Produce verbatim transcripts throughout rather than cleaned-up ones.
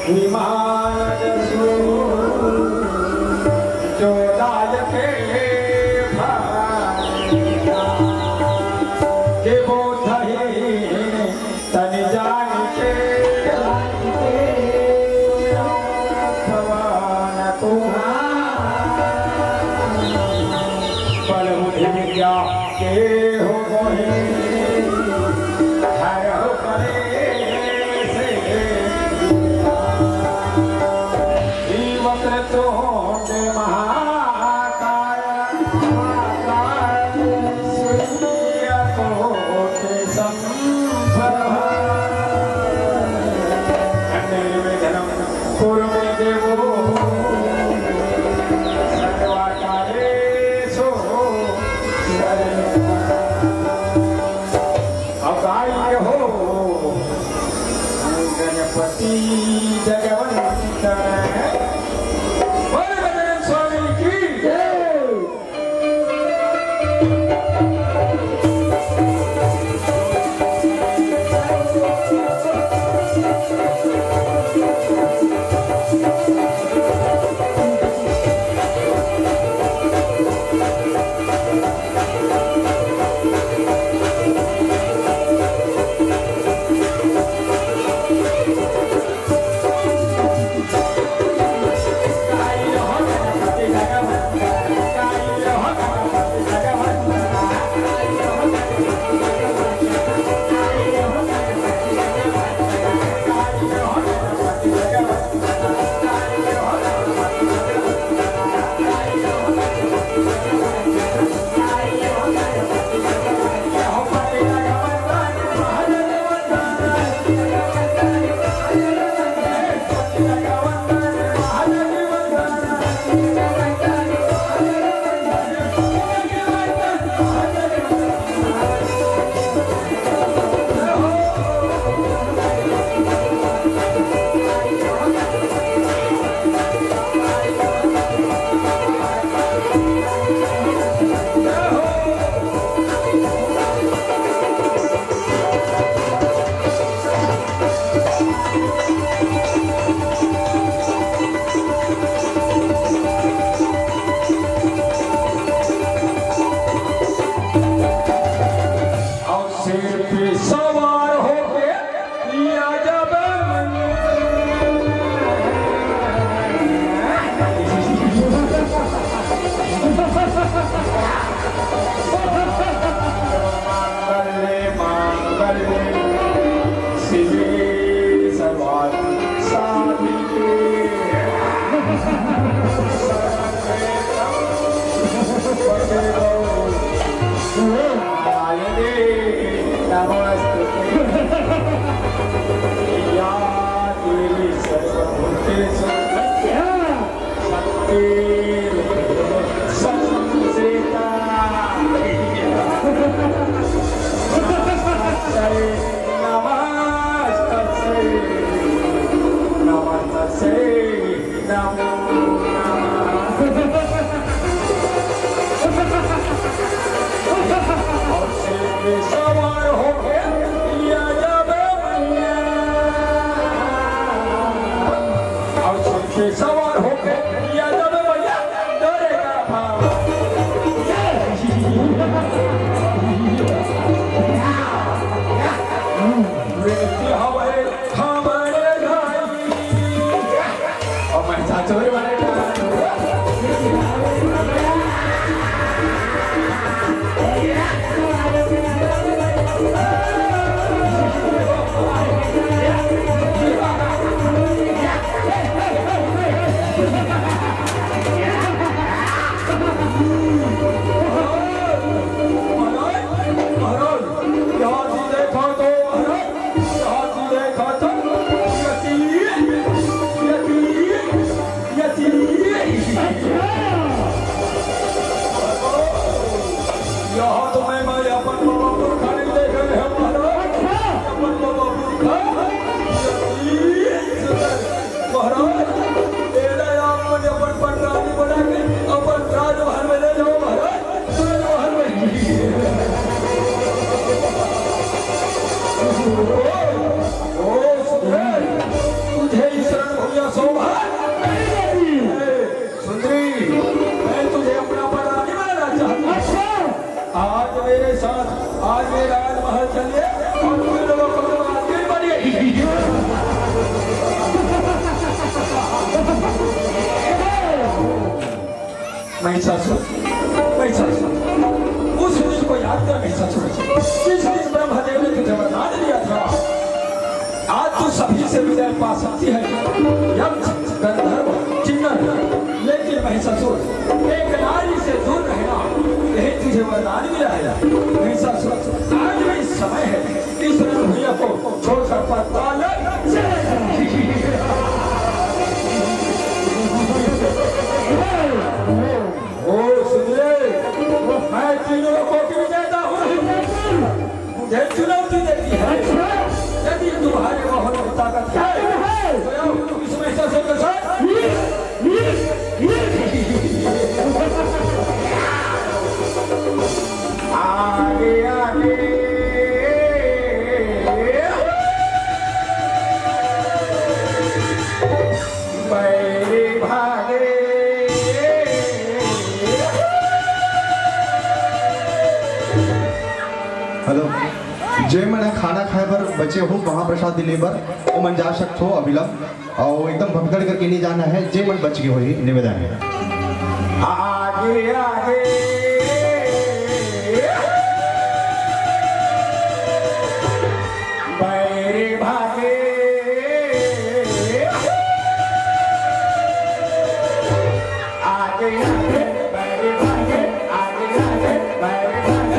Yes, Mahishasura, Mahishasura, उस दिन को याद कर महिषासुर, जिस दिन ब्रह्मदेव ने तुझे वरदान दिया था, आज तू सभी से विजय पा सकती है, यक्ष, गंधर्व, किन्नर, लेकिन महिषासुर एक नारी से दूर रहना, यही तुझे वरदान मिला है। महिषासुर, आज भी समय है, इस रणभूमि को छोड़कर पाताल ओ सुनिए, मैं तीनों लोगों की विजेता हूँ, मुझे चुनौती देती है, यदि तुम्हारे मोहन में ताकत है तो इस महिषासुर के साथ आगे आगे मेरे भागे। हेलो, जे मैंने खाना खाए पर बचे हो महाप्रसाद दिले पर वो मन जा सकत हो अभिलंब और एकदम भगदड़ करके नहीं जाना है, जे मन बच गए हो ही निवेदन है। आगे आगे मेरे भागे आगे आगे मेरे भागे आगे आगे मेरे भागे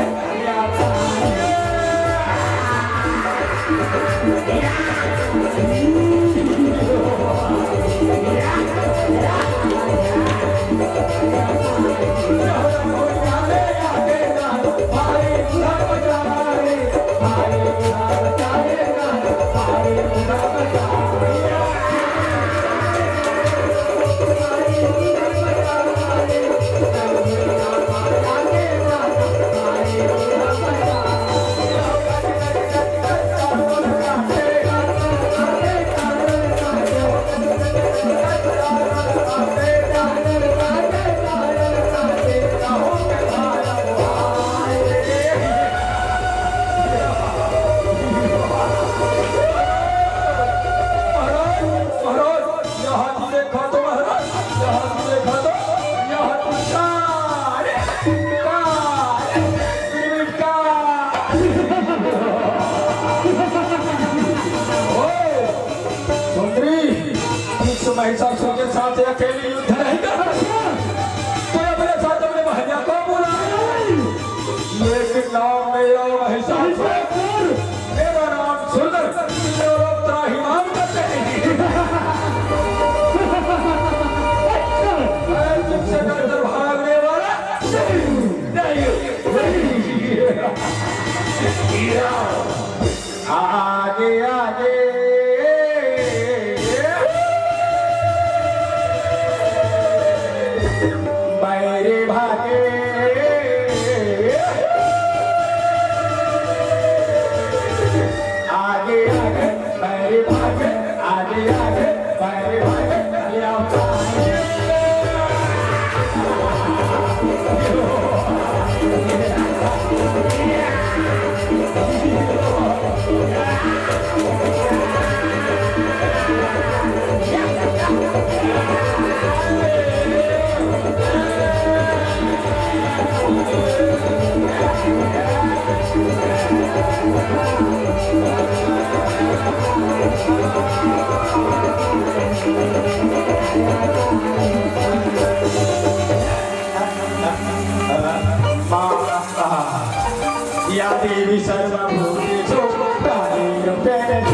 महिषासुर के साथ अकेले युद्ध नहीं कर तो अपने साथ अपने महलिया को बुला, लेकिन नाम मेरा महिषासुर, मेरा नाम सुंदर, लोग त्राहिमाम करते हैं। मैं तुमसे डरकर भागने वाला नहीं। आगे आगे मेरे भागे आगे आगे मेरे भागे आगे आगे मेरे भागे या देवी सर्वभूतेषु प्राणिरूपेण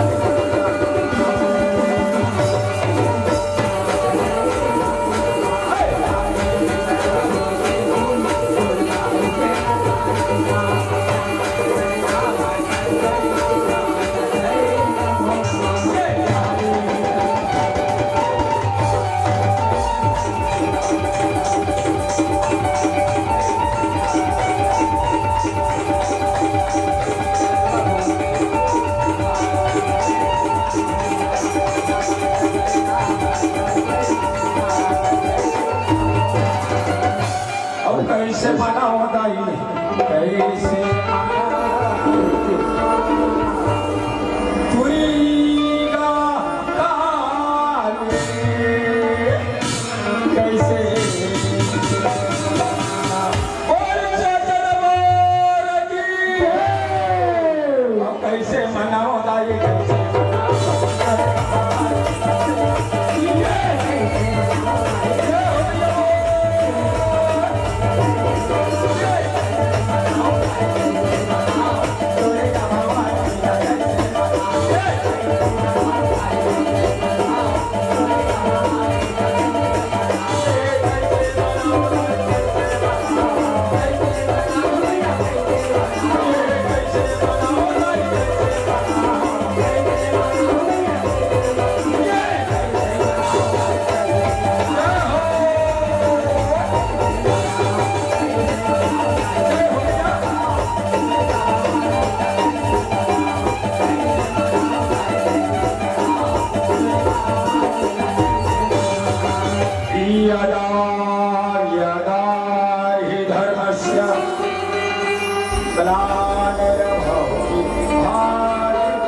कैसे मनाओ दाई कैसे तुरीगा काले कैसे यदा यदा हि धर्मस्य ग्लानिर्भवति भारत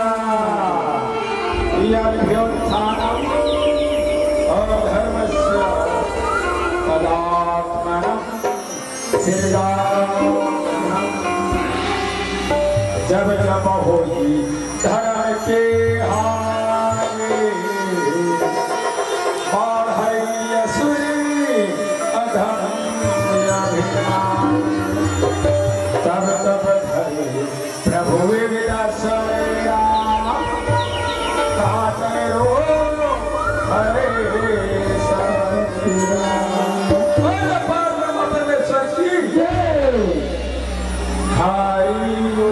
यद्भ्युत्थानम् अधर्मस्य तदात्मनः सृजाम्यहम्। जब जब होई धर्म के हारे बाढ़ई असुरी अधर्म अभिमान तब तब धरे प्रभु विदसया कातन रो हरे परमेश्वर की हरि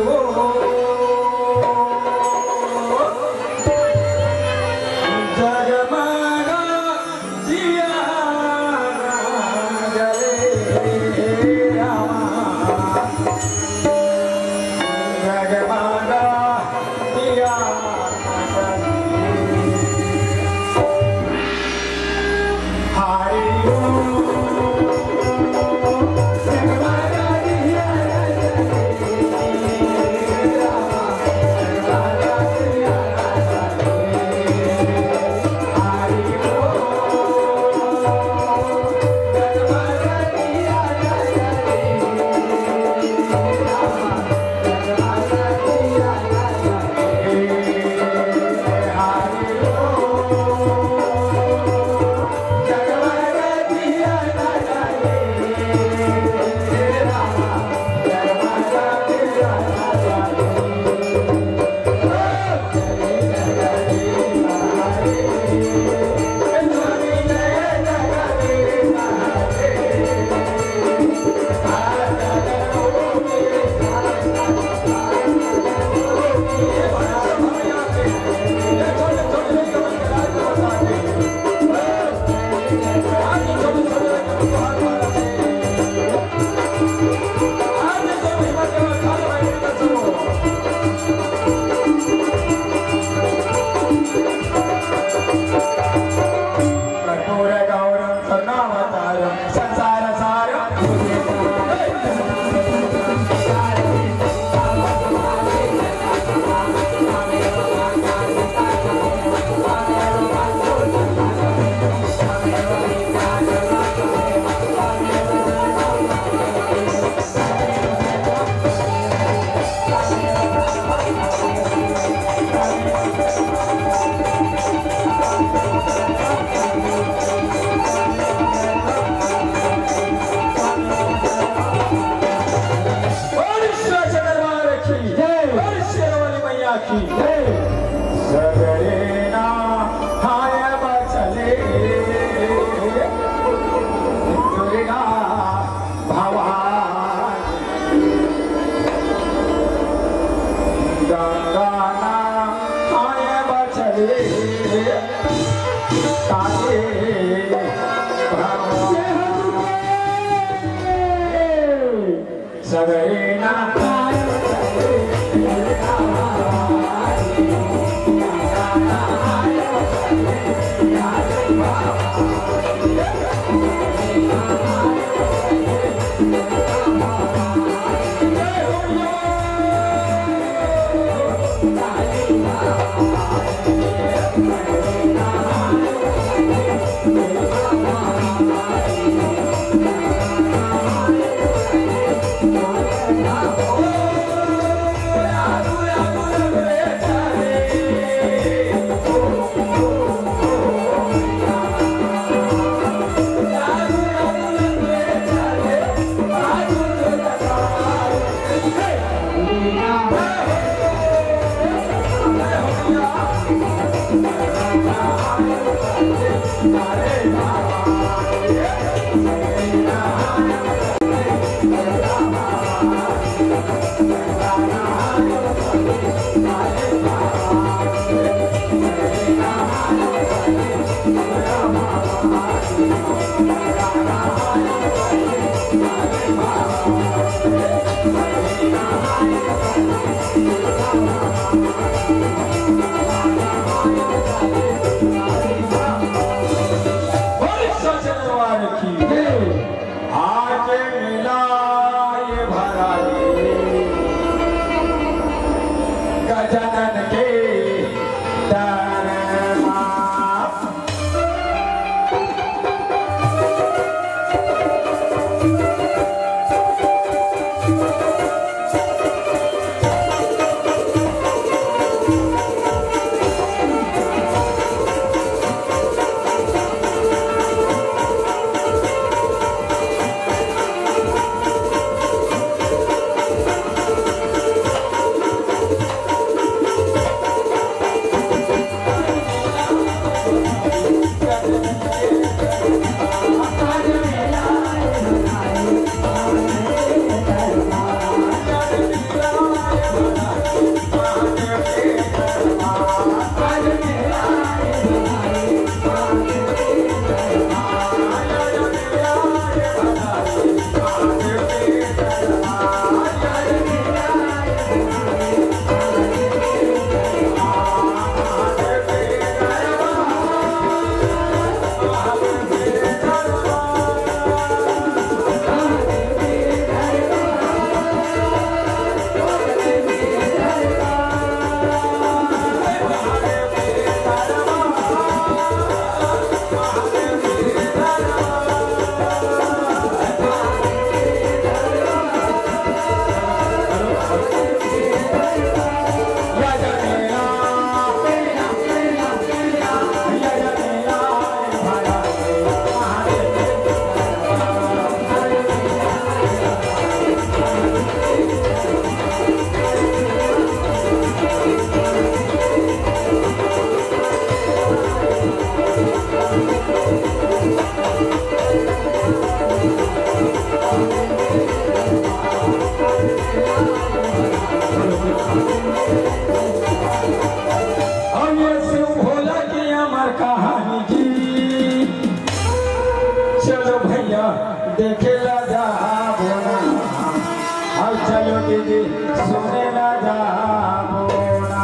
देखेला जा बोना अब चलो दीदी सुनेला जा बोना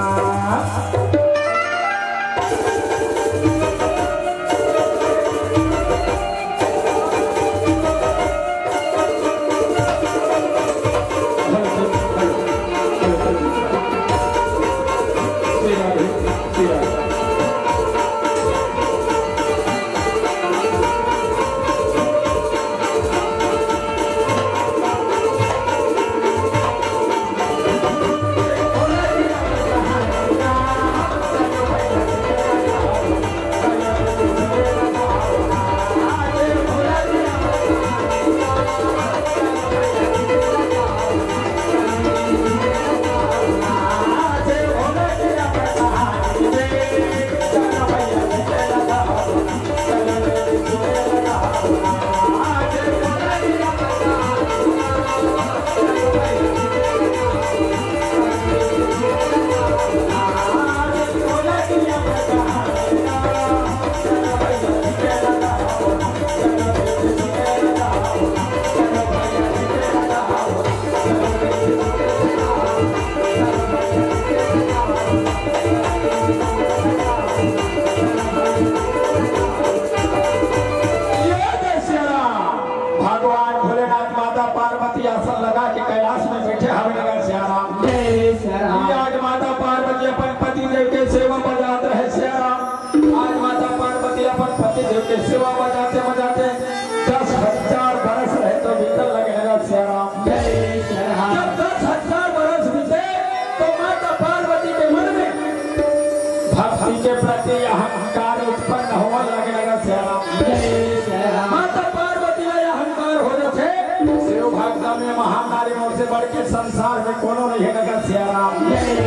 के सेवा बजाते बजाते दस हजार बरस रहे तो भीतर लगे लगा सियाराम जब दस हजार बरस बीते तो माता पार्वती के मन में भक्ति के प्रति अहंकार उत्पन्न होने लगे लगा सियाराम माता पार्वती का अहंकार हो जाते शिव भक्ता में महानारी मोर से बढ़ के संसार में कोनो नहीं लगा सियाराम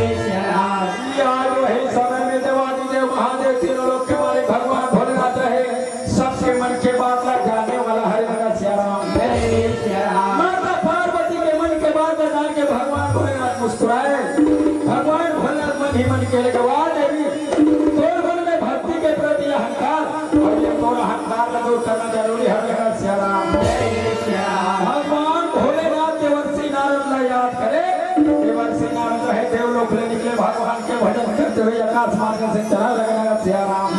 आज वही समय में देवादी देव महादेव तीनों लोग के मालिक भगवान भोलेनाथ रहे सबके मन के बात ला जाने वाला हरि नगर सियाराम माता पार्वती के मन के बात ला जान के भगवान भोलेनाथ मुस्कुराए भगवान भोलेनाथ मन ही मन के लगवा देवी तोर मन में भक्ति के प्रति अहंकार और ये तोर अहंकार का दूर करना जरूरी है नगर सियाराम भगवान भोलेनाथ देवर्षि नारद ला याद करे देवर्षि नारद है देवलोक ले निकले भगवान के भजन करते हुए आकाश मार्ग से चला लगा सियाराम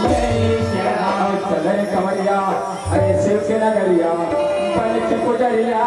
चले कमरिया अरे शिव के नगरिया बन के पुजरिया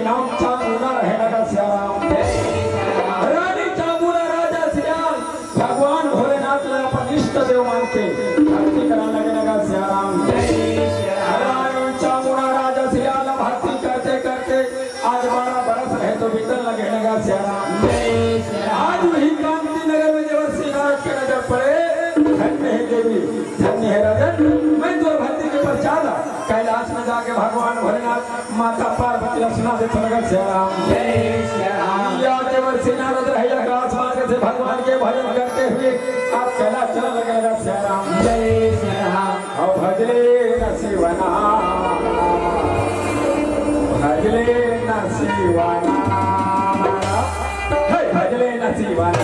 नाम चामुंडा रहे लगा सियाराम। रानी चामुंडा राजा सियाल भगवान भोलेनाथ ने अपन इष्ट देव मान के भक्ति कराने लगे लगा सियाराम। रानी चामुंडा राजा सियाल भक्ति करते करते आज बारह बरस रहे तो बीतने लगे लगा सियाराम। आज वही कांति नगर में देवर्षि नारद के नजर पड़े। धन्य है देवी धन्य है राजन, मैं तो भक्ति के पश्चात कैलाश में जाके भगवान भोलेनाथ माता पार्वती रचना देते लगा सियाराम। या देवर्षि नारद रहे कैलाश मार्ग से भगवान के भजन करते हुए आप कैलाश चला लगे लगा सियाराम। जय सियाराम। और भजले न शिवना भजले न शिवना भजले न शिवना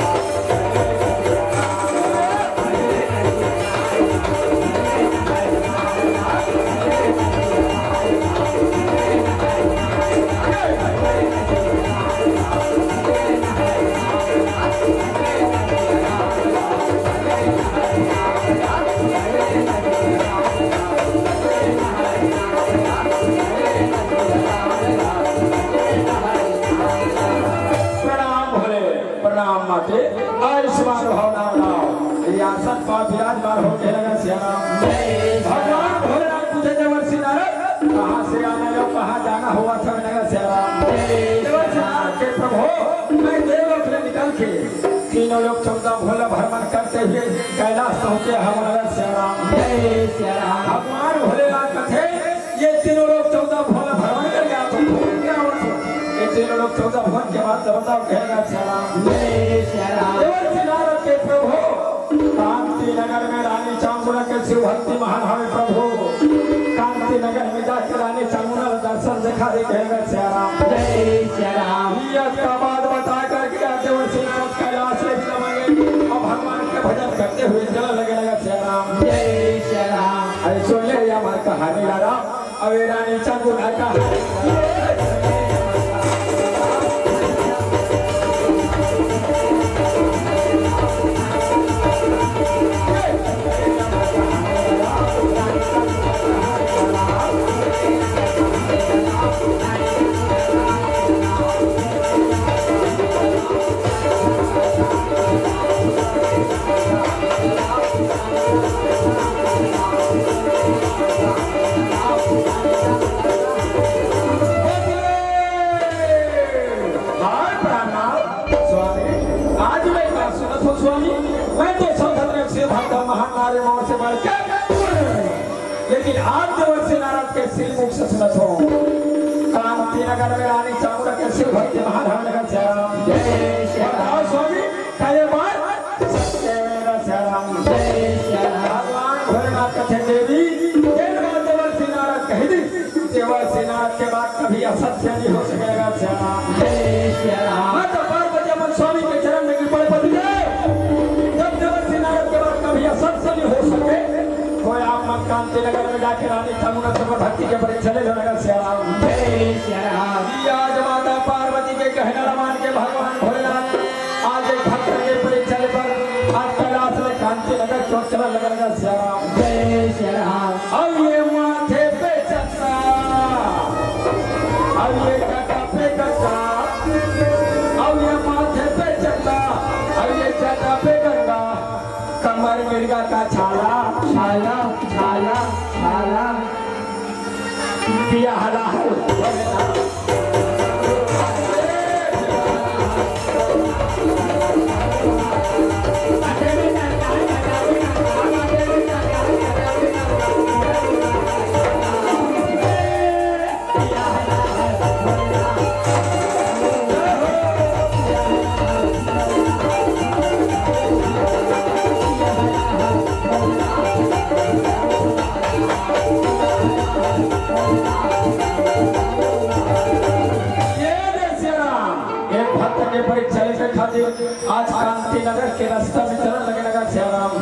आयुष्मान भावना बनाओ आसन पर विराजमान होके लगा सियाराम। भगवान भोलेनाथ पूछे देवर्षि नारद कहाँ से आना हो कहाँ जाना हुआ था लगा सियाराम। देवर्षि नारद के प्रभु मैं देवलोक से निकल के तीनों लोग चौदह भोला भ्रमण करते हुए कैलाश पहुँचे हम लगा सियाराम। भगवान भोलेनाथ कथे ये तीनों लोग चौदह भोला भ्रमण कर गया तो क्या हुआ तीनों लोग चौदह भवन के बाद बताओ कहेगा सियाराम। देवर्षि नारद के प्रभु कांति नगर में रानी चामुंडा के शिव भक्ति महान हमें प्रभु कांति नगर में जाकर रानी चामुंडा दर्शन दिखा दे कहेगा सियाराम। इसका बात बता करके देवर्षि नारद कैलाश से और भगवान के भजन करते हुए चला लगे लगा सियाराम। अरे सुन ले हमारी कहानी लारा अब रानी चामुंडा का लेकिन आज देवर्षि नारद के श्री मुख से सुनत हो कांति नगर में रानी चामुंडा के शिव भक्ति महान हम लगा सियाराम। बताओ स्वामी कहे बात सत्य मेरा सियाराम। भगवान भोलेनाथ कथे देवी देवर्षि नारद कह दी देवर्षि नारद के बाद कभी असत्य नहीं हो सकेगा सियाराम। माता पार्वती अपन स्वामी के चरण में गिर पड़े पति जब देवर्षि नारद के बाद कभी असत्य नहीं हो सके कोई आप मन कांति नगर में जाके रानी चामुंडा से भक्ति के परीक्षा ले लगा सियाराम। आज माता पार्वती के कहना मान के भगवान भोलेनाथ आज एक भक्त के परीक्षा ले पर आज कैलाश में कांति नगर चौक चला लगा लगा सियाराम। अब ये माथे पे चक्का अब ये चक्का पे गंगा अब ये माथे पे चक्का अब ये चक्का पे गंगा कमर मिर्गा का छाला छाला छाला छाला पिया हला आज कांति नगर के रास्ता में चलने लगे लगा सियाराम।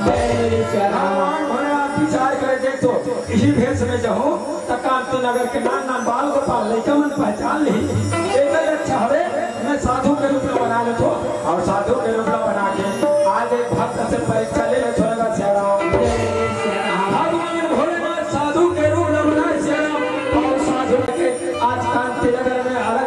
विचार करे देखो इसी भेष में जाऊँ तो कांति नगर के नाम नाम बाल गोपाल लड़का मन पहचान ली एक अच्छा हवे मैं साधु के रूप में बना ले तो और साधु के रूप में बना के आज एक भक्त से परीक्षा ले ले तो लगा सियाराम। भगवान भोलेनाथ साधु के रूप में बना सियाराम और साधु के आज कांति नगर में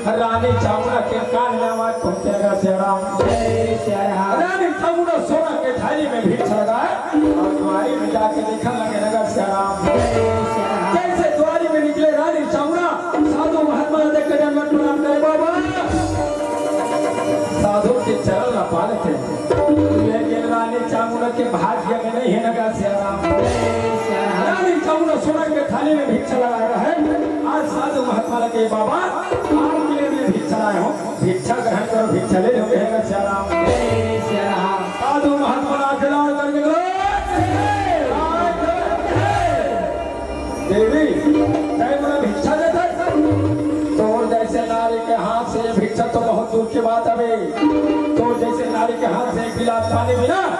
रानी चामुंडा के कान में आवाज पहुंचेगा श्याम रानी चामुंडा सोना के थाली में भिक्षा लगाए और द्वारी में जाके देखने लगे लगा श्याम जैसे द्वारी में निकले रानी चामुंडा साधु महात्मा देख कर दंडवत प्रणाम करे बाबा साधु के चरण न पालते लेकिन रानी चामुंडा के भाग्य में नहीं है लगा श्याम रानी चामुंडा सोना के थाली में भिक्षा लगा रहा है आज साधु महात्मा लगे बाबा आपके लिए मैं भिक्षा लाया हूँ भिक्षा ग्रहण करो भिक्षा ले लो कहेगा श्याम साधु महात्मा आके लाल करके देवी मैं भिक्षा देता तो जैसे नारी के हाथ से भिक्षा तो बहुत दूर की बात अबे तो जैसे नारी के हाथ से एक गिलास पानी भी ना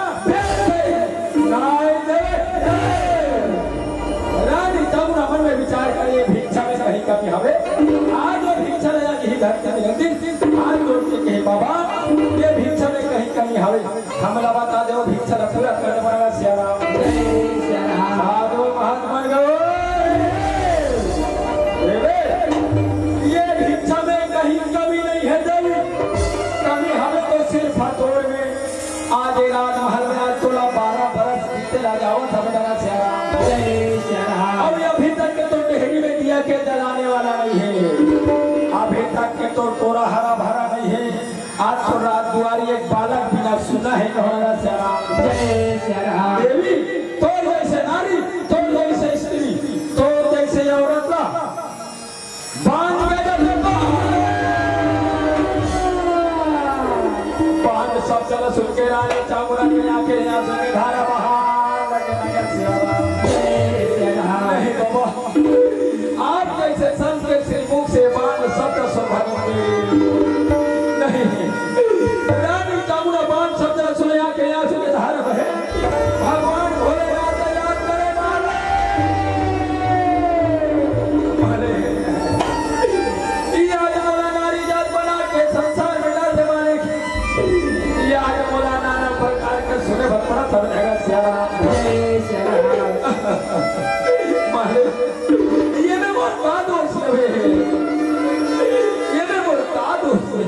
रानी चामुंडा मन में विचार करिए भिक्षा में कहीं कमी हवे आज वो भिक्षा ले जाके ही धरती में लगती आज लोग के कहे बाबा ये भिक्षा में कहीं कमी हवे हमला बता दो भिक्षा ला पूरा करने पड़ेगा श्याम साधु महात्मा गो ये भिक्षा में कहीं कमी नहीं है जब कमी हमें तो सिर्फ हथौड़ में आज राजमहल में आज तोला बारह बरस बीते ला जाओ सब लगा श्याम अब अभी तक के तो डेहरी में दिया के जलाने वाला नहीं है अभी तक के तो तोरा हरा भरा नहीं है आज तो रात दुआरी एक बालक बिना सुना है कहना श्याम देवी तो जैसे नारी तो जैसे स्त्री तो जैसे औरत बांध के बांध सब चल सुन के रानी चामुंडा के आंखें यहाँ सुन धारा बाहर लगे नगर श्याम नहीं बाबा आप जैसे संत के श्रीमुख से बाण शब्द सुन नहीं रानी चामुंडा बाण शब्द सुने आके यहाँ सुने धारा बहे भगवान भोलेनाथ याद करे मारे ये आज मोला नारी जात बना के संसार में डाल माने ये आज मोला नाना प्रकार के सुने भगवान सब जगह श्याम ये में वो तादो से ये में वो तादो से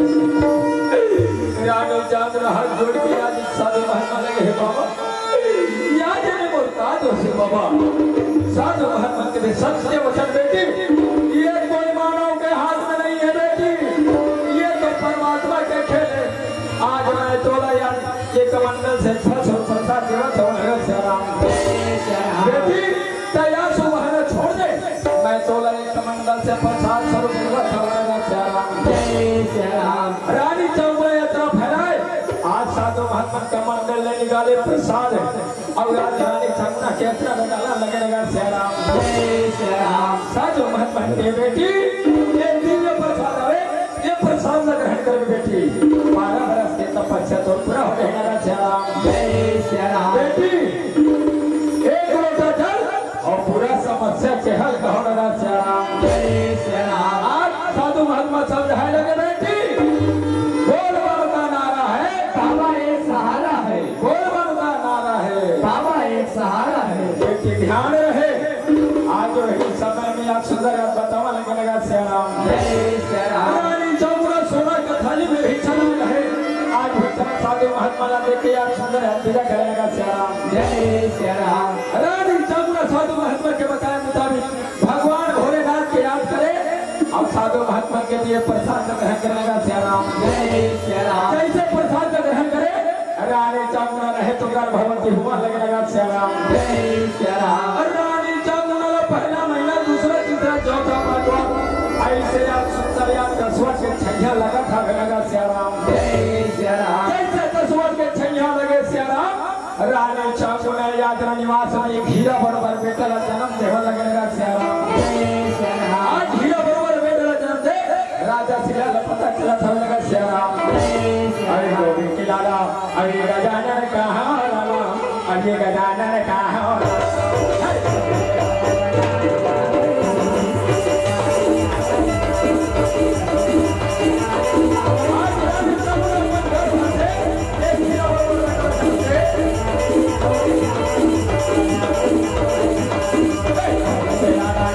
रानो जान हाथ जोड़ के आज साधु महात्मा लगे बाबा याद है वो तादो से बाबा साधु महात्मा के सत्य वचन बेटी ये कोई मानव के हाथ में नहीं है बेटी ये तो परमात्मा के खेल है आज मैं तोला यार ये कमंडल से फस और संसार देवा तो नगर श्याम बेटी तैयार सुबह छोड़ दे मैं तोला एक कमंडल से प्रसाद स्वरूप रानी चामुंडा यात्रा फैलाए आज साधु महात्मा कमंडल ने निकाले प्रसाद और आज रानी चामुंडा की यात्रा में डाला लगे लगा श्याम साधु महात्मा के बेटी ये दिव्य प्रसाद है ये प्रसाद ग्रहण कर बेटी बारह बरस के तपस्या तो पूरा हो गया श्याम बेटी एक लोटा जल और पूरा समस्या के हल कहो लगा श्याम आज साधु महात्मा समझाए लगे बेटी बोल बम का नारा है बाबा एक सहारा है बोल बम का नारा है बाबा एक सहारा है बेटी ध्यान रहे आज ही समय में आप सुंदर बतावा लगे लगा श्याम रानी चामुंडा सोना का थाली में भिक्षा लगा है आज भिक्षा साधु महात्मा ला देखे आप सुंदर पूजा करने लगा श्याम रानी चामुंडा साधु महात्मा के बताए मुताबिक भगवान भोलेनाथ के याद करे और साधु महात्मा के लिए प्रसाद ग्रहण करने लगा श्याम कैसे प्रसाद का ग्रहण करे रानी चामुंडा रहे तो गर्भवती हुआ लगे लगा श्याम रानी चामुंडा पहला महीना दूसरा तीसरा चौथा पांचवा ऐसे आप सुंदर याद दसवा के छैया लगा था लगा श्याम जैसे दसवा के छैया लगे श्याम रानी चामुंडा यात्रा निवास में एक हीरा बरोबर बेटा का जन्म देवा लगे लगा श्याम आज हीरा बरोबर बेटा का जन्म दे राजा शिला पता चला था लगा श्याम अरे गोविंद की लाला अरे गजानन कहाँ अरे गजानन कहाँ Hey!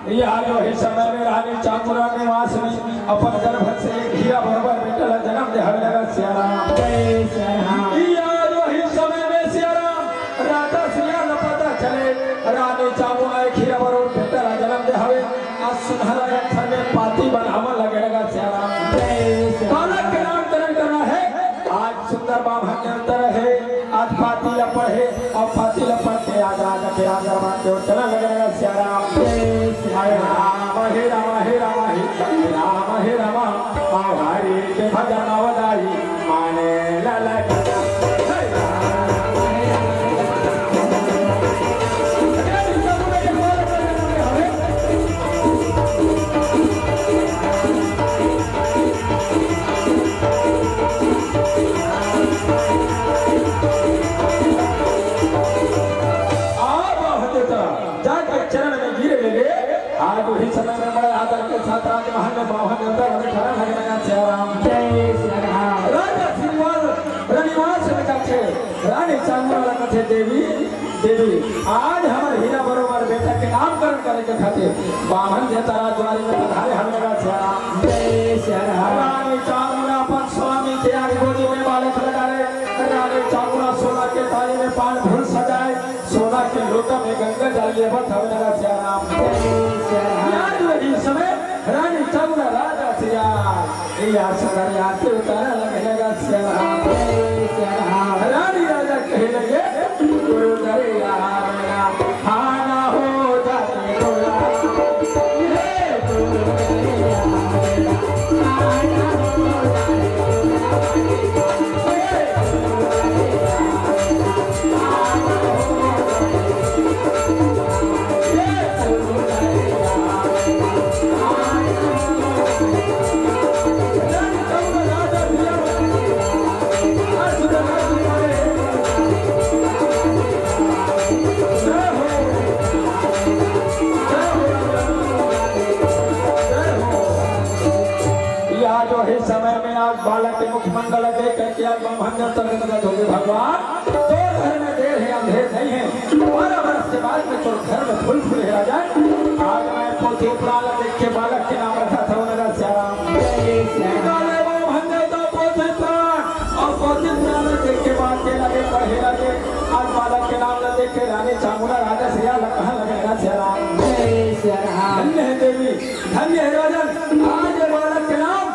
यहाँ जो है समय में रानी चामुंडा निवास में अपन गर्भ से एक हीरा बराबर बेटा ला जन्म दे हर लगा सियाराम जय सियाराम। यहाँ जो है समय में सियाराम राधा सिया न पता चले रानी चामुंडा एक हीरा बराबर बेटा ला जन्म दे हवे आज सुनहरा अक्षर में पाती बनावा लगे लगा सियाराम जय सियाराम। बालक के नाम तरह करना है आज सुंदर बाबा के अंतर है आज पातीला पढ़े और पातीला पढ़ के आज राजा के राजा मानते हो चला लगे लगा सियाराम जय सियाराम। हे राम हे राम हे राम हे राम हरि के भजन वदाई माने लाला आज वही समय में बड़े आदर के साथ राज महल में बावन अंदर हमें खड़ा लगेगा सियाराम जय सियाराम। राजा सिंहवाल रनिवास में कथे रानी चामुंडा कथे देवी देवी आज हमारे हीरा बरोबर बेटा के नामकरण करे के खातिर बावन देता राजवाड़ी में पधारे हम लगा सियाराम जय सियाराम। रानी चामुंडा अपन स्वामी के आगे गोदी में बालक लगा रहे रानी चामुंडा सोना के थाली में पान फूल सजाए सोना के लोटा में गंगा जल लिए बस हम लगा सियाराम जय समय रानी चामुंडा राजा सिया यार सगर यार के उतारा लगे लगा सियाराम जय सियाराम। रानी राजा कहे लगे गुरु करे यार मेरा खाना हो जाते गोला हे गुरु करे यार मेरा खाना हो जाते समय में आज बालक के मुखमंडल दे करके आज ब्रह्मांड तक होंगे भगवान तो घर में देर है अंधेर नहीं है बारह वर्ष के बाद में तो घर में फूल फूल आ जाए आज मैं पोथी पुराण देख के बालक के नाम रखा था उन्होंने सियाराम और पोथी पुराण देख के बात के लगे पढ़े लगे आज बालक के नाम देख के रानी चामुंडा राजा सिया कहा लगेगा सियाराम जय सियाराम। धन्य है देवी धन्य है राजन आज बालक के नाम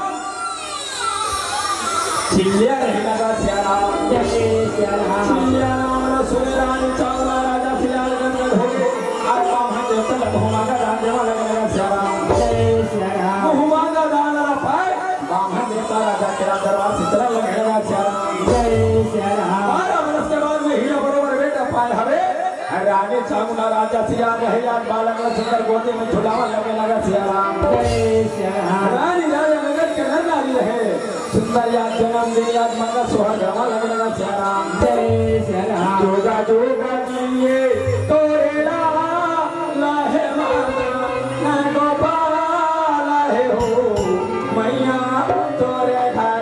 चिल्लिया रहेगा सियाराम जय सियाराम। चिल्लिया नाम न सुने रानी चामुंडा राजा सिया गंगल हो गए आज बामन देवता लघुमांगा दान देवा लगेगा सियाराम जय सियाराम। लघुमांगा दान ला पाए बामन देवता राजा के दरबार से चला लगेगा सियाराम जय सियाराम। बारह वर्ष के बाद में हीरा बरोबर बेटा पाए हवे रानी चामुंडा राजा सिया रहे आज बालक सुंदर गोदी में झुलावा लगे लगा सियाराम जय सियाराम। रानी राजा नगर के नर नारी रहे सुंदर याद जन्म दिन याद मंगल सुहाग रवा लगे लगा सियाराम जय सियाराम। जोगा जोगा जिए तोरे लाला लाहे माना न गोपाल लाहे हो मैया तोरे घर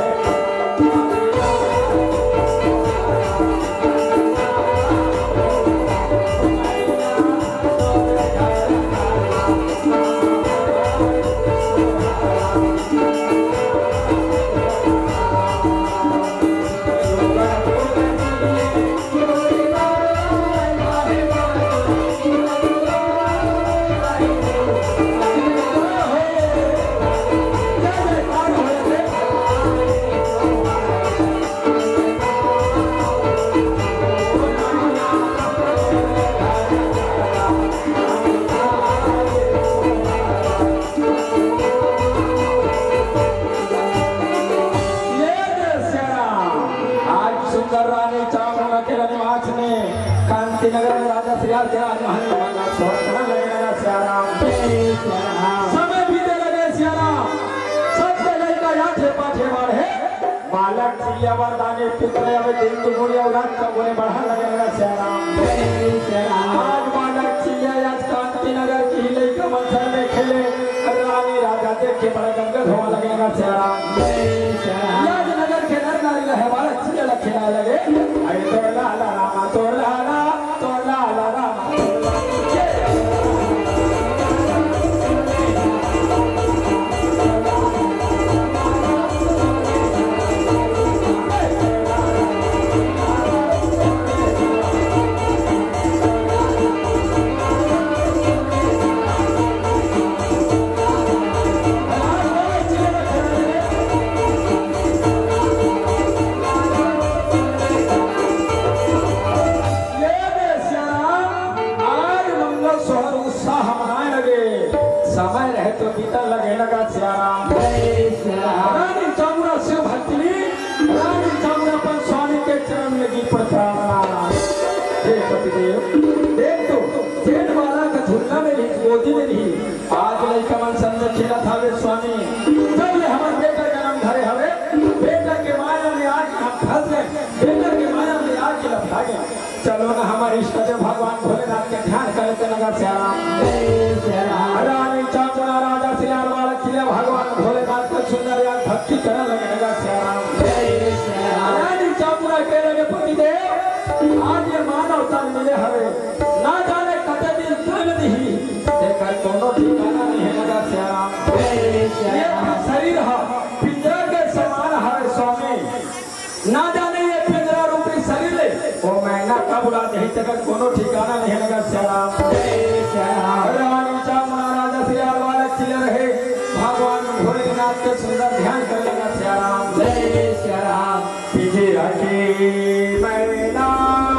नगर में राजा सिया के आज महल में मंगा सोहरा लगेगा सियाराम जय सियाराम। समय बीते लगे सियाराम सब जगह का याद पाछे मार है बालक चिड़िया वरदाने पुत्र अब दिन दुगुड़िया रात का गोले बढ़ा लगेगा सियाराम जय सियाराम। आज बालक चिड़िया आज कांति नगर की लड़का मंथन में खेले रानी राजा देख के बड़ा गंगा धोआ लगेगा सियाराम जय सियाराम। आज नगर के नर नारी रहे बालक चिड़िया खेला लगे अरे तो लाला रामा तो लाला तो लाला रामा समय रहे तो बीतन लगे लगा सियाराम रानी चामुंडा शिव भक्ति रानी चामुंडा पर स्वामी के चरण में लगी प्रताड़ना। हे पतिदेव देख तो जेठ वाला का झुल्ला में रही गोदी में रही आज नहीं कमल संग खेला था वे स्वामी जब ले हमारे बेटा जन्म धरे हवे बेटा के माया में आके हम फंस गए बेटा के माया में आके लपटा गया। चलो ना हमारे इष्ट देव भगवान भोलेनाथ के ध्यान करते लगा श्याम रानी चामुंडा राजा सियार वाला किले भगवान भोलेनाथ का सुंदर यार भक्ति करने लगे लगा श्याम रानी चामुंडा के लगे पतिदेव आज ये मानव तन मिले हवे ना जाने कते दिन तन नहीं देखकर दोनों ठिकाना नहीं है लगा श्याम ये शरीर है पिंजरा के समान हवे स्वामी ना जाने ये पिंजरा रूपी शरीर ले ओ मैना कब उड़ा नहीं तक कोनो ठिकाना नहीं है लगा श्याम रानी चामुंडा राजा सियार वाला किले रहे भगवान भोलेनाथ के सुंदर ध्यान कर लगा श्याम जय श्री राम पिंजरा की मैना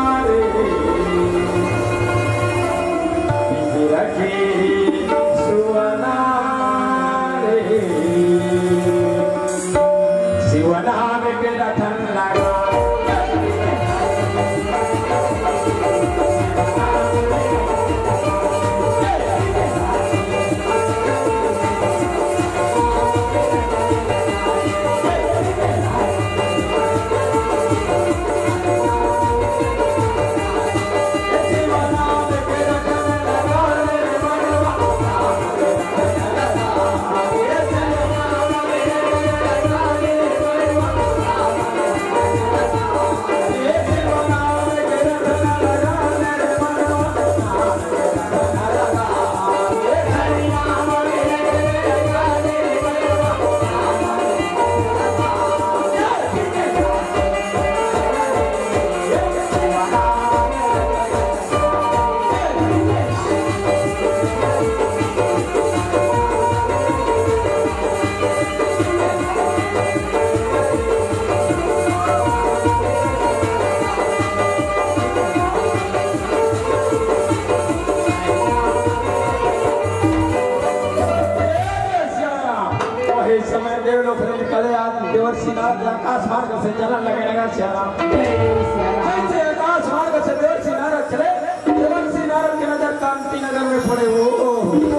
आकाश मार्ग से चलन लगे लगा श्याम जैसे आकाश मार्ग से देवर्षि नारद चले देवर्षि नारद के नजर कांति नगर में पड़े वो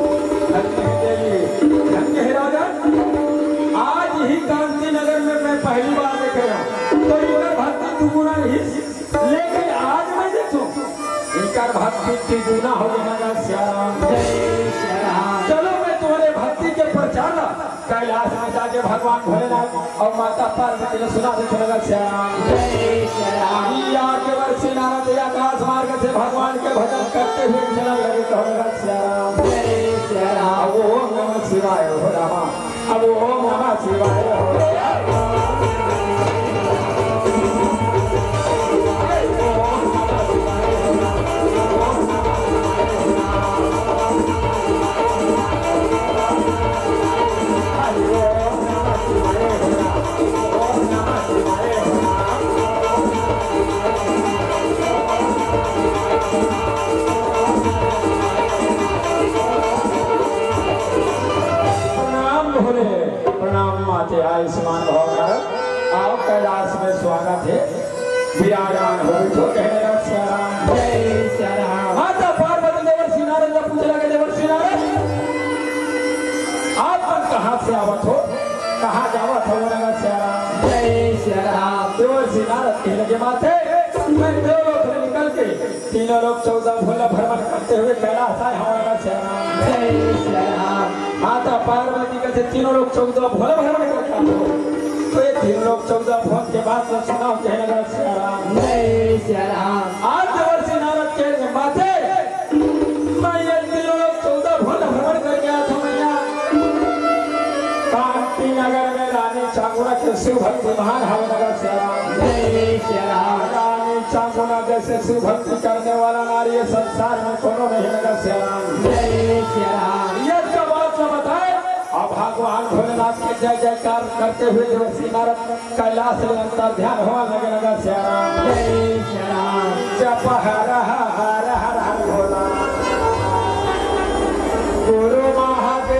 धन्य है राजा आज ही कांति नगर में मैं पहली बार देख रहा तो ये भक्ति दुगुना ही लेकिन आज मैं देखो इनका भक्ति दुगुना हो गया श्याम जय श्याम। चलो मैं तुम्हारे भक्ति के प्रचार कैलाश में जाके भगवान भोलेनाथ और माता पार्वती ने सुना दे लगा श्याम जय श्याम के वर्षी नारद आकाश मार्ग से भगवान के भजन करते हुए चलने लगे तो लगा श्याम जय श्याम। ओम नमः शिवाय हो रामा अब ओम नमः शिवाय हो आयुष्मान भव आओ कैलाश में स्वागत है विराजमान हो तो कहने लगा श्याम जय श्याम। माता पार्वती देवर्षि नारद ने पूछा लगे देवर्षि नारद आप मन कहाँ से आवत हो कहाँ जावत हो लगा श्याम जय श्याम। देवर्षि नारद कहने लगे माते मैं देवलोक से निकल के तीनों लोग चौदह भोला भ्रमण करते हुए कैलाश आए हो लगा श्याम जय श्याम। माता पार्वती कहते तीनों लोग चौदह भोला भ्रमण करते हो तो ये तीन लोग चौदह भोग के बाद में सुनाओ कहने लगा श्याम जय श्याम। आज देवर्षि नारद के बाते मैं ये तीनों लोग चौदह भोग भ्रमण कर गया था मैया कांति नगर में रानी चामुंडा के शिव भक्ति महान हवे लगा श्याम जय श्याम। रानी चामुंडा जैसे शिव भक्ति करने वाला नारी संसार में कोनो नहीं लगा श्याम जय श्याम। ये सब बात बताए अब भगवान भोलेनाथ के जय जयकार करते हुए देवर्षि नारद कैलाश में अंतर ध्यान होने लगे लगा श्याम जय श्याम। जप हर हर हर हर भोला गुरु महादेव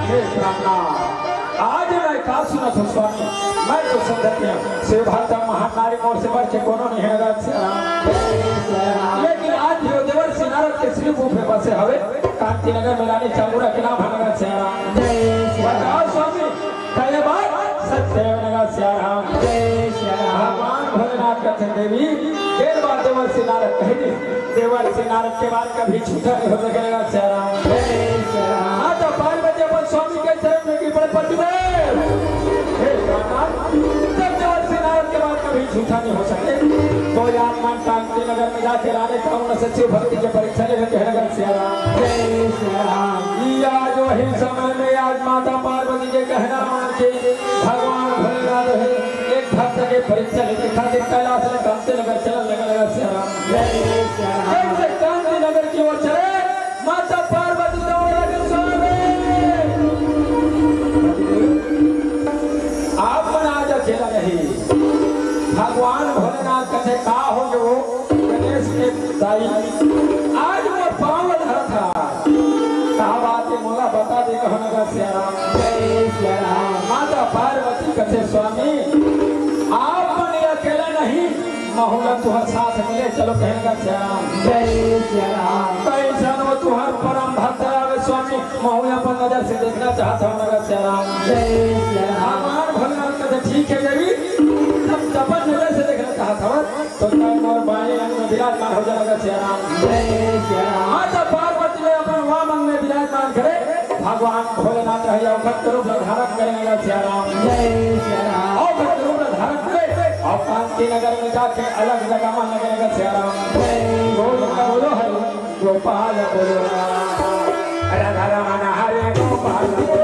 हे प्राणनाथ, आज मैं का सुनत हूँ स्वामी, मैं तो समझती हूँ शिव भक्त महान नारी मोर से बढ़ के कोनो नहीं है राज श्याम। लेकिन आज जो देवर सिनारद के श्री रूप में बसे हवे कांति नगर में रानी चामुंडा के नाम है नगर श्याम। बताओ स्वामी कहे बात सत्य नगर श्याम। भगवान भोलेनाथ कहते देवी देर बाद देवर सिनारद कहे दी देवर सिनारद के बाद कभी छूटा नहीं हो सकेगा श्याम। माता पार्वती अपन स्वामी के चरण में गिर पड़े पतिदेव हे प्राणनाथ, जब देवर सिनारद के बाद कभी झूठा नहीं हो सकते तो याद मान कांति नगर में जाके रानी चामुंडा से शिव भक्ति के परीक्षा ले रहे नगर श्याम। आज वही समय में आज माता पार्वती के कहना मान के भगवान भोलेनाथ है एक भक्त के परीक्षा लेके खातिर कैलाश में कांति नगर चलन लगा लगा श्याम। जैसे कांति नगर की ओर चले माता पार्वती आप मन आज अकेला नहीं, भगवान भोलेनाथ कथे का हो जो गणेश के दाई आज वो पाँव धरा था कहा बात है मोला बता दे कहो नगर श्याम। माता पार्वती कथे स्वामी आप मन अकेला नहीं महुला तुहर साथ मिले चलो कहेगा श्याम। कैसन वो तुहर परम भक्त आवे स्वामी महुला पर नजर से देखना चाहता हूँ नगर श्याम। भगवान भोलेनाथ कहते ठीक है देवी तब तपन नजर से देखना चाहता हूँ तो टाइम और बाएं अंग में विराजमान हो जाएगा श्याम। माता पार्वती ने अपन वाम अंग में विराजमान करे भगवान भोलेनाथ रहे अवघट रूप धारण करेंगे श्याम। अवघट रूप धारण करे और कांति नगर में जाके अलग जगह में लगेगा श्याम। बोलो बोलो हरे गोपाल बोलो राधा रमण हरे गोपाल।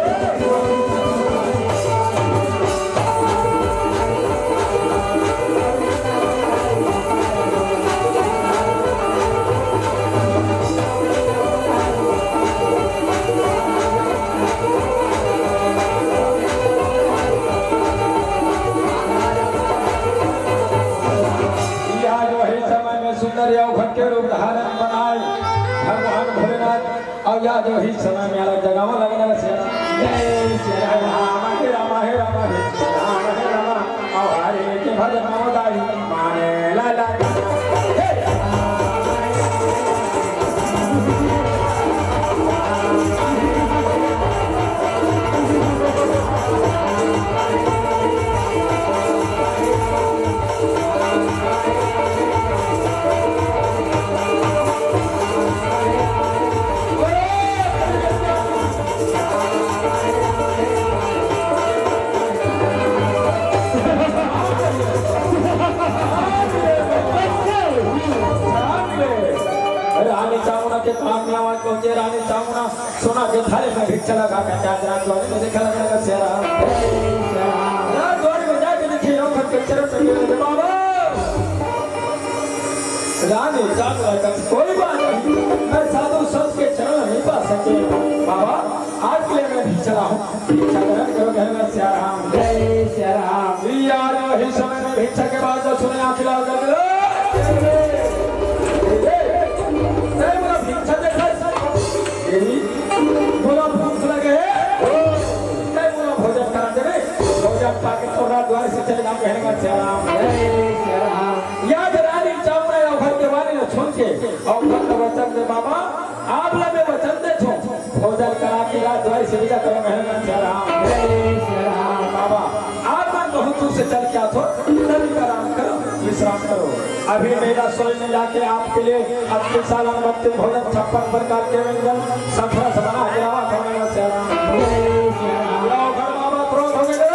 के रूप धारण बनाए भगवान भोलेनाथ और याद वही समय में अलग जगह में लगने लगे राम हे राम हे राम राम हे राम और हरे के भजन मोदाई माने ला ला के काम में आवाज पहुंचे रानी चामुंडा सोना के थाले में भिक्षा लगा के चार रात वाले में देखा लगा सेरा रात वाले में जाके देखिए औखट के चरण पे गिरे बाबा रानी चामुंडा का कोई बात नहीं मैं साधु संत के चरण नहीं पा सके बाबा आज के लिए मैं भिक्षा हूँ भिक्षा ग्रहण करो कहना श्या राम जय श्या राम। यार वही समय में भिक्षा के बाद जो सुने आंख लाओ कर बोला भूख लगे मैं बोला भोजन करा दे भोजन पाके थोड़ा द्वार से चले जाओ कहने का याद रानी चामुंडा अवघट के वाले ने छोड़ के अवघट का वचन दे बाबा आप लोग में वचन दे छो भोजन करा के रात द्वार से विदा करो कहने का बाबा आप मन बहुत दूर से चल के आओ तभी आराम करो विश्राम करो। अभी मेरा सोई में जाके आपके लिए अपने सालन वक्त भोजन छप्पन प्रकार के व्यंजन सफरा से बना के आवा खाने से लाओ घर बाबा क्रोध हो गए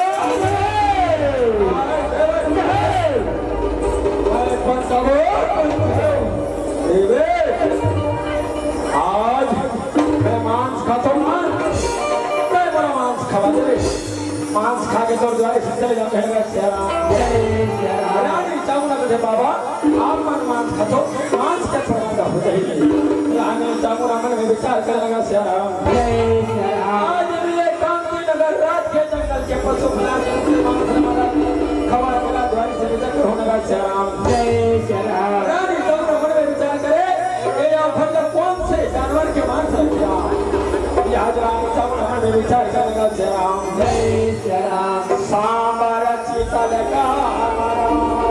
आज मैं मांस खाता हूँ मैं बड़ा मांस खवा दे मांस खा के तो द्वारे से चले जाते हैं रानी चामुंडा कहते बाबा आप मन मांस खातो मांस का प्रबंध हो जाएगी रानी चामुंडा मन में विचार करने लगा श्या राम। आज भी ये कांति नगर रात के जंगल के पशु फला के मांस हमारा खवा मिला द्वारे से विदा कर होने लगा श्या राम। रानी चामुंडा मन में विचार करे ये अवघट कौन से जानवर के मांस है क्या आज रानी चामुंडा में विचार करेगा श्री राम जय श्री राम सांबर चिता लगा हमारा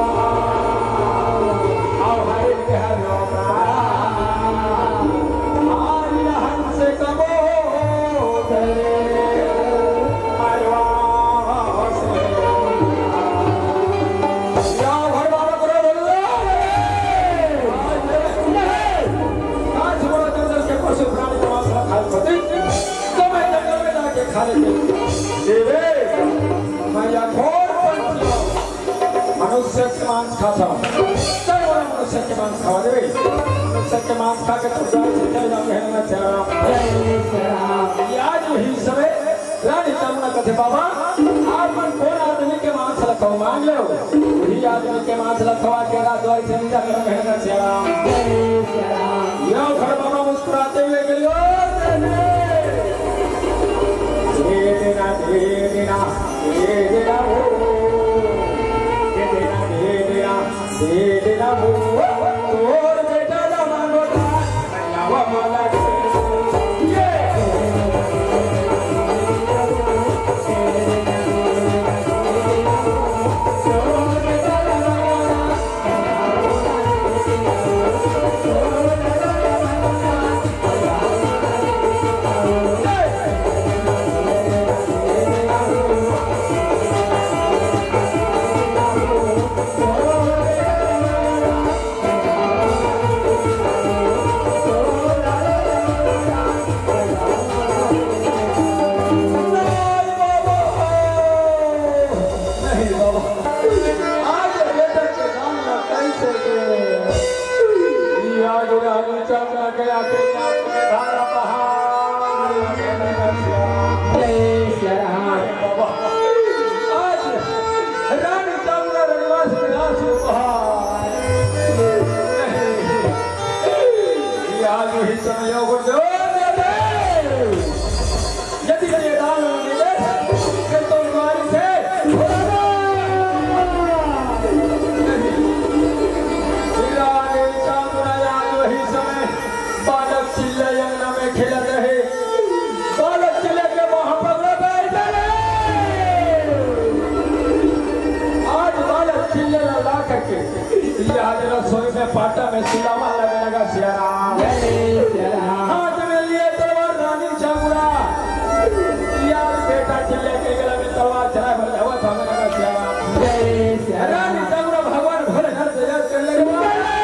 आओ हरे के हरो हरि हंस कबो करे मरवा से या भगवान करो बोलो आज बड़ा जंगल के पशु प्राणी का मांस खाए पति तो मैं जंगल में जाके खा लेते देवे मैं या घोर पंछी मनुष्य के मांस खाता हूँ चल बड़ा मनुष्य के मांस खावा देवे मनुष्य के मांस खा के तुम जाओ चल जाओ कहना चाह आज वही समय रानी चामुंडा कहते बाबा आप मन कौन आदमी के मांस लखवा मांग लो वही आदमी के मांस लखवा के रात द्वार से नीचा कर कहना चाह यो खड़ बाबा मुस्कुराते हुए गलियो ये देना ये देना ये देना वो ये देना ये देना ये देना वो तोर बेटा ना मांगो ना वो माला ये रसोई में पाटा में सुलामा लगने लगा सियाराम हाथ में लिए तलवार रानी चामुंडा यार बेटा चिल्ले के गले में तलवार चला भर हवा थामने लगा सियाराम रानी चामुंडा भगवान भोले घर से याद कर लगा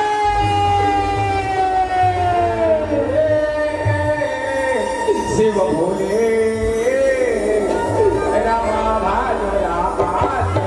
शिव भोले रामा भाजो रामा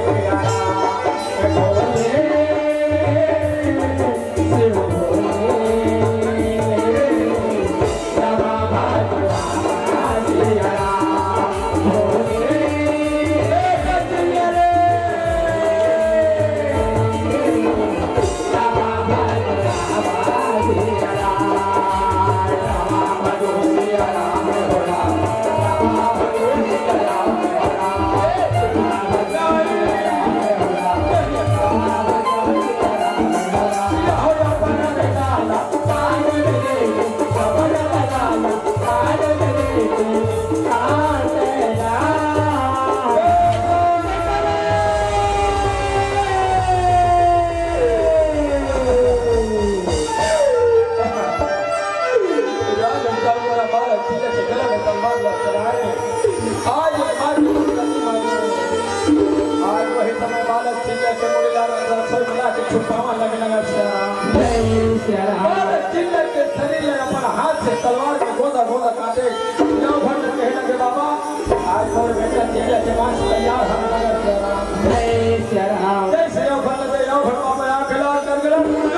तलवार में गोदा गोदा काटे जाओ भर के कहने के बाबा आज और बेटा चिड़िया के मांस तैयार हम लगा श्री जय श्री राम जय श्री राम भर दे जाओ भर बाबा आ खिला कर गला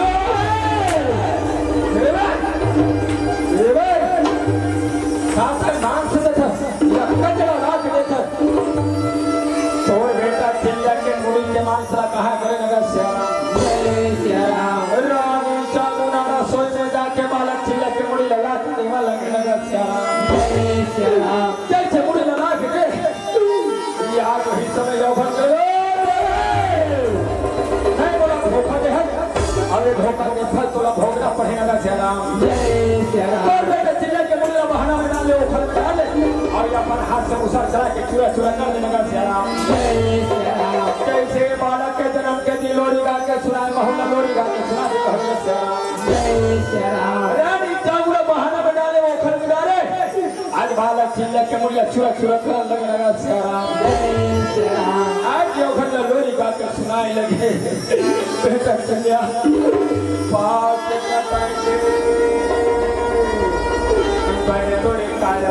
देवे देवे साथ मांस से था या कचरा राख दे था तो बेटा चिड़िया के मुड़ी के मांस ला कहा करे लगा श्री राम जय श्री राम रानी चामुंडा रसोई में जाके बालक चिड़िया के मुड़ी लगा देवा लगने लगा श्याम जय श्याम जैसे मुड़ी लगा के ये आज वही समय जाओ भर गए नहीं बोला धोखा दे अरे धोखा के फल तोला भोगना पड़ेगा श्याम जय श्याम और बेटे चिड़िया के मुड़ी बहाना में डाले उखल में डाले और और अपन हाथ से मुसर चला के चूरा चूरा कर देने लगा सियाराम। कैसे बालक के जन्म के दिन लोरी गा के सुनाए मोहल्ला लोरी गा के सुना दे कहने सियाराम। रानी चावड़ा बहाना बना ले वो खल बिगाड़े आज बालक चिल्ला के मुड़िया चूरा चूरा कर लगने लगा सियाराम। आज ये खल लोरी गा के सुनाए लगे बेटा चलिया पाप कितना पाएंगे बड़े बड़े काया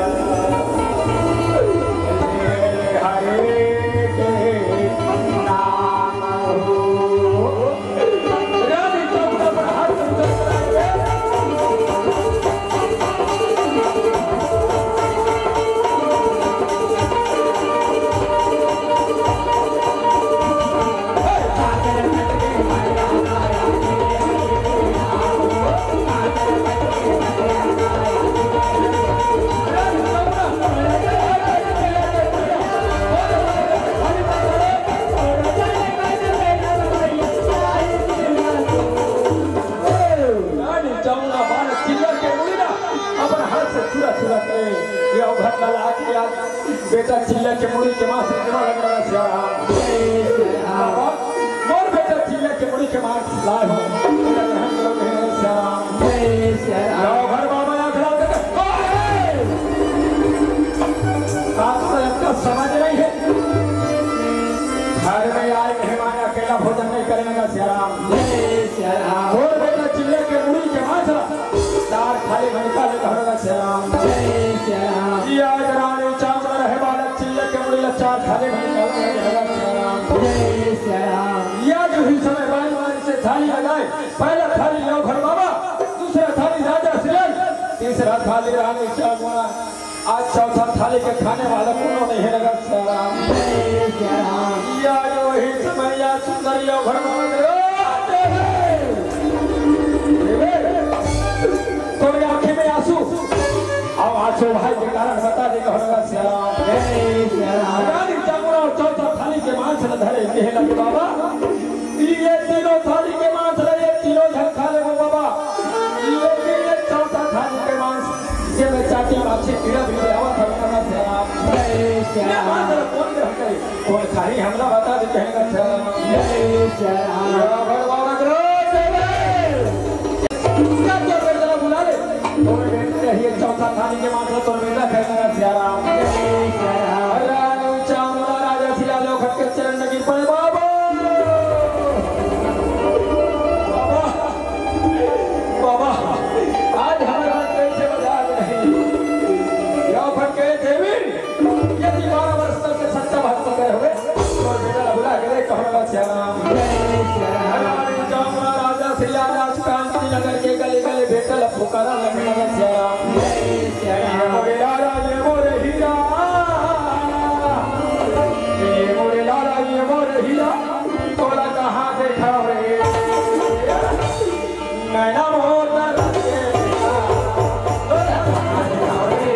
बेटा चिल्ला के मुड़ी के मां से लग रहा सियाराम। मोर बेटा चिल्ला के मुड़ी के मां लाए हो बेटा रहम करो सियाराम। जाओ घर बाबा आ खड़ा होकर आप सबका समझ नहीं है घर में आए मेहमान अकेला भोजन नहीं करेगा सियाराम। मोर बेटा चिल्ला के मुड़ी के मां से चार थाली में निकाले घरोगा सियाराम। या रानी चावड़ा रहे बालक चिल्ले के मुड़ी चार थाली में निकाले या जो ही समय बारी बारी से थाली लगाए पहला थाली लो घर बाबा दूसरा थाली राजा सिरन तीसरा थाली रानी चावड़ा आज चौथा थाली के खाने वाला कोनो नहीं लगा सियाराम। या जो ही समय या सुंदर यो घर बाबा तोरे आंखें में आंसू अब आंसू भाई के कारण बता दे कहना सियाराम। रानी चावड़ा और चौथा थाली के मांस न धरे कहे लगे बाबा ये तीनों थाली के मांस रहे तीनों झल खा ले बाबा लेकिन ये चौथा थाली के मांस ये मैं चाटी माछी कीड़ा भी आवा था कहना सियाराम। ये मांस कौन ग्रहण करे कौन खाई हमला बता दे कहना सियाराम। भगवान करो क्या क्या बेटा बुला ले तोरे बेटे ये चौथा थाली के मांस तोरे बेटा कहना सियाराम। रानी चावड़ा राजा सिला लो खट के चरण लगी पड़े बाबा बाबा आज हमारा कैसे बजा नहीं यो फटके देवी यदि बारह वर्ष तक के सच्चा भक्त गए हुए तो बेटा बुला के कहना सियाराम। रानी चावड़ा राजा सिला राज कांति नगर के गले गले बेटा पुकारा लगना सियाराम। मोरे लाला ये मोरे हीरा ये मोरे लाला ये मोरे हीरा तोरा कहाँ देखा रे नैना मोर लगे तोरा कहाँ देखा रे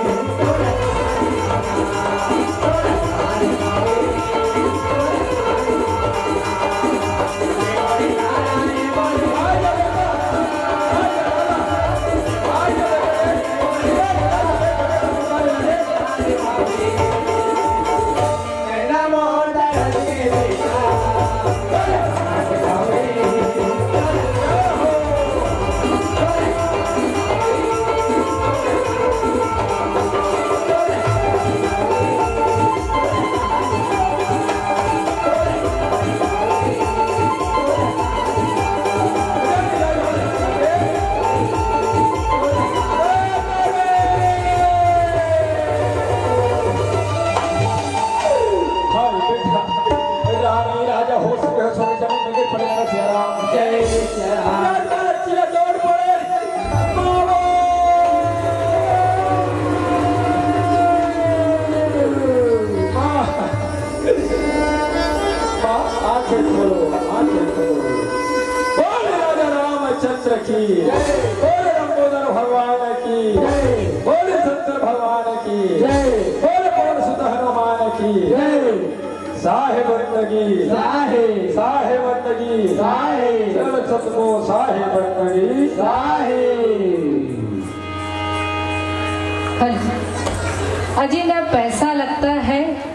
चंद्र की बोले लंबोदर भगवान की बोले शंकर भगवान की बोले पवन सुत हनुमान की साहेब बंदगी साहे साहे बंदगी साहे चल सतगो साहे बंदगी साहे अजी न पैसा लगता है